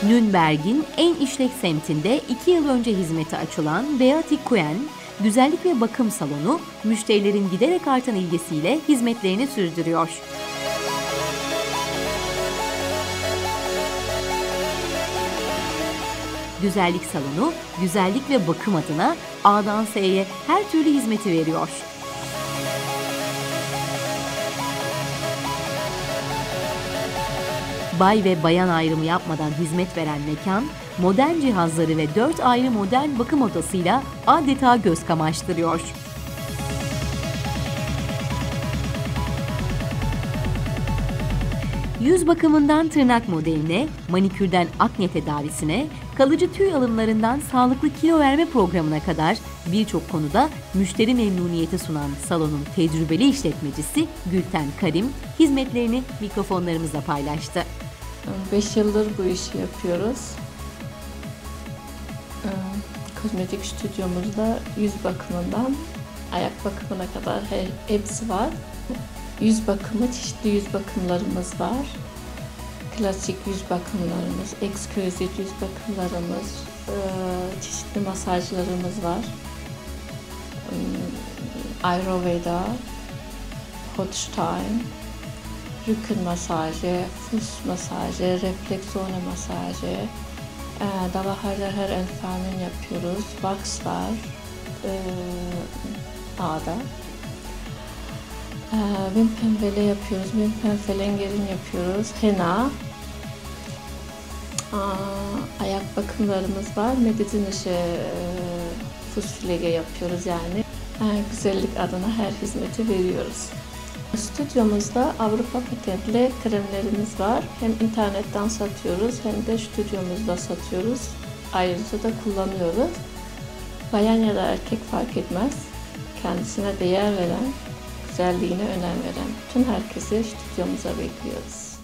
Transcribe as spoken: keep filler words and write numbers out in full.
Nürnberg'in en işlek semtinde iki yıl önce hizmete açılan Beate Queen, güzellik ve bakım salonu, müşterilerin giderek artan ilgisiyle hizmetlerini sürdürüyor. Güzellik salonu, güzellik ve bakım adına A'dan Z'ye her türlü hizmeti veriyor. Bay ve bayan ayrımı yapmadan hizmet veren mekan, modern cihazları ve dört ayrı modern bakım odasıyla adeta göz kamaştırıyor. Yüz bakımından tırnak modeline, manikürden akne tedavisine, kalıcı tüy alımlarından sağlıklı kilo verme programına kadar birçok konuda müşteri memnuniyeti sunan salonun tecrübeli işletmecisi Gülten Karim, hizmetlerini mikrofonlarımızla paylaştı. beş yıldır bu işi yapıyoruz. Kozmetik stüdyomuzda yüz bakımından ayak bakımına kadar hepsi var. Yüz bakımı, çeşitli yüz bakımlarımız var. Klasik yüz bakımlarımız, eksklusif yüz bakımlarımız, çeşitli masajlarımız var. Ayurveda, Hotstein, Rücken masajı, Fuß masajı, refleksone masajı, Dauerheiler her Entfernen yapıyoruz, wax var, ağda. Wimpernwelle yapıyoruz, Wimpernverlängerung yapıyoruz, henna. Ayak bakımlarımız var, medizinische Fußpflege yapıyoruz yani. Güzellik adına her hizmeti veriyoruz. Stüdyomuzda Avrupa patentli kremlerimiz var. Hem internetten satıyoruz hem de stüdyomuzda satıyoruz. Ayrıca da kullanıyoruz. Bayan ya da erkek fark etmez. Kendisine değer veren, güzelliğine önem veren bütün herkesi stüdyomuza bekliyoruz.